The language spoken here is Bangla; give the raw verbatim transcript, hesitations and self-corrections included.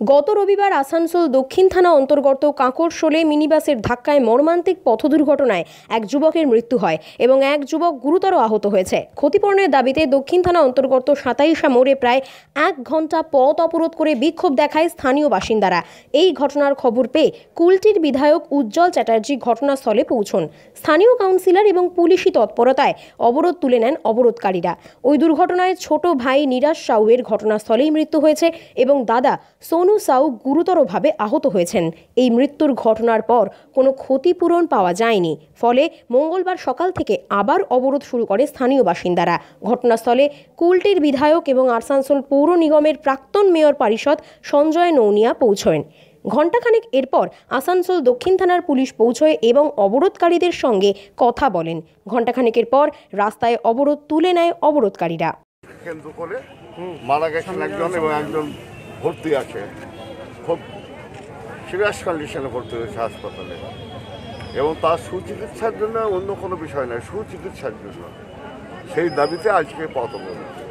গত রবিবার আসানসোল দক্ষিণ থানা অন্তর্গত কাঁকড়শোলে মিনিবাসের ধাক্কায় মর্মান্তিক পথ দুর্ঘটনায় এক যুবকের মৃত্যু হয় এবং এক যুবক গুরুতর আহত হয়েছে। ক্ষতিপূরণের দাবিতে দক্ষিণ থানা অন্তর্গত সাতাইশা মোড়ে প্রায় এক ঘন্টা পথ অবরোধ করে বিক্ষোভ দেখায় স্থানীয় বাসিন্দারা। এই ঘটনার খবর পেয়ে কুলটির বিধায়ক উজ্জ্বল চ্যাটার্জি ঘটনাস্থলে পৌঁছন। স্থানীয় কাউন্সিলর এবং পুলিশি তৎপরতায় অবরোধ তুলে নেন অবরোধকারীরা। ওই দুর্ঘটনায় ছোট ভাই নিরাজ সাউয়ের ঘটনাস্থলেই মৃত্যু হয়েছে এবং দাদা সোনু সাউ গুরুতরভাবে আহত হয়েছেন। এই মৃত্যুর ঘটনার পর কোনো ক্ষতিপূরণ পাওয়া যায়নি, ফলে মঙ্গলবার সকাল থেকে আবার অবরোধ শুরু করে স্থানীয় বাসিন্দারা। ঘটনাস্থলে কুলটির বিধায়ক এবং আসানসোল পৌর নিগমের প্রাক্তন মেয়র পরিষদ সঞ্জয় নৌনিয়া পৌঁছয়েন। ঘণ্টাখানেক এরপর আসানসোল দক্ষিণ থানার পুলিশ পৌঁছয় এবং অবরোধকারীদের সঙ্গে কথা বলেন। ঘণ্টাখানেকের পর রাস্তায় অবরোধ তুলে নেয় অবরোধকারীরা। কেন্দ্র করে মারা গেছেন একজন এবং একজন ভর্তি আছে, খুব সিরিয়াস কন্ডিশনে ভর্তি হয়েছে হাসপাতালে, এবং তার সুচিকিৎসার জন্য অন্য কোনো বিষয় নয়, সুচিকিৎসার জন্য। সেই দাবিতে আজকে পথ অবরোধ।